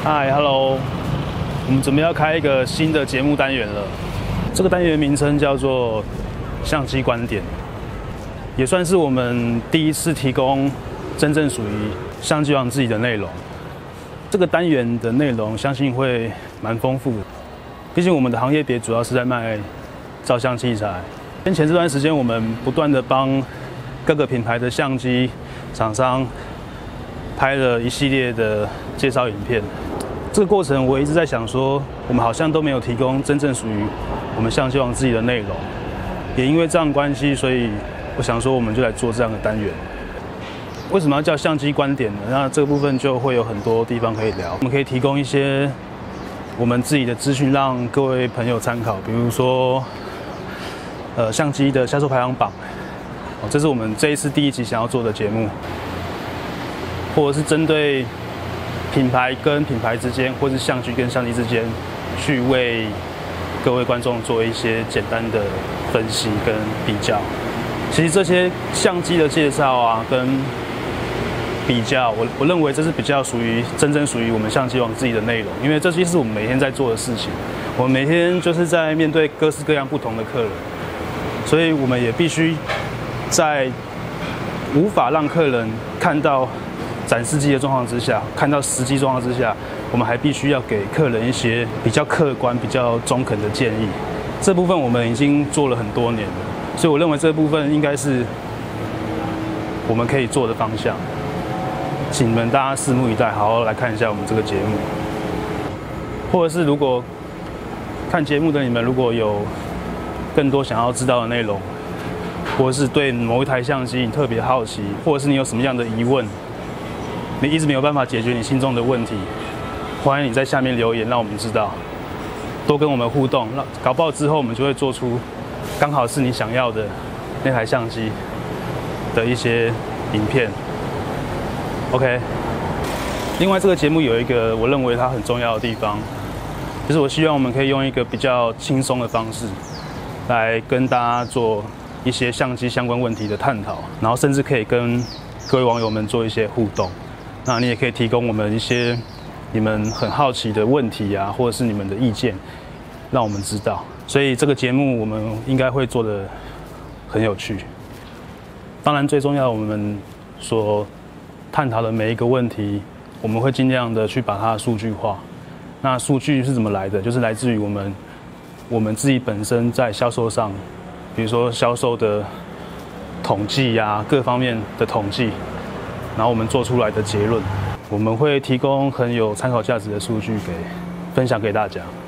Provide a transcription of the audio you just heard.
嗨 ，Hello， 我们准备要开一个新的节目单元了。这个单元名称叫做相机观点，也算是我们第一次提供真正属于相机王自己的内容。这个单元的内容相信会蛮丰富的，毕竟我们的行业别主要是在卖照相器材。先前这段时间，我们不断的帮各个品牌的相机厂商拍了一系列的介绍影片。这个过程我一直在想说，我们好像都没有提供真正属于我们相机王自己的内容。也因为这样的关系，所以我想说，我们就来做这样的单元。为什么要叫相机观点呢？那这个部分就会有很多地方可以聊。我们可以提供一些我们自己的资讯，让各位朋友参考。比如说，相机的销售排行榜，这是我们这一次第一集想要做的节目，或者是针对品牌跟品牌之间，或是相机跟相机之间，去为各位观众做一些简单的分析跟比较。其实这些相机的介绍啊，跟比较，我认为这是比较真正属于我们相机王自己的内容，因为这些是我们每天在做的事情。我们每天就是在面对各式各样不同的客人，所以我们也必须在无法让客人看到展示机的状况之下，看到实际状况之下，我们还必须要给客人一些比较客观、比较中肯的建议。这部分我们已经做了很多年了，所以我认为这部分应该是我们可以做的方向。请你们大家拭目以待，好好来看一下我们这个节目。或者是如果看节目的你们如果有更多想要知道的内容，或者是对某一台相机你特别好奇，或者是你有什么样的疑问，你一直没有办法解决你心中的问题，欢迎你在下面留言，让我们知道，多跟我们互动，搞不好之后我们就会做出刚好是你想要的那台相机的一些影片。OK， 另外这个节目有一个我认为它很重要的地方，就是我希望我们可以用一个比较轻松的方式来跟大家做一些相机相关问题的探讨，然后甚至可以跟各位网友们做一些互动。那你也可以提供我们一些你们很好奇的问题啊，或者是你们的意见，让我们知道。所以这个节目我们应该会做得很有趣。当然，最重要我们所探讨的每一个问题，我们会尽量的去把它数据化。那数据是怎么来的？就是来自于我们自己本身在销售上，比如说销售的统计啊，各方面的统计，然后我们做出来的结论，我们会提供很有参考价值的数据分享给大家。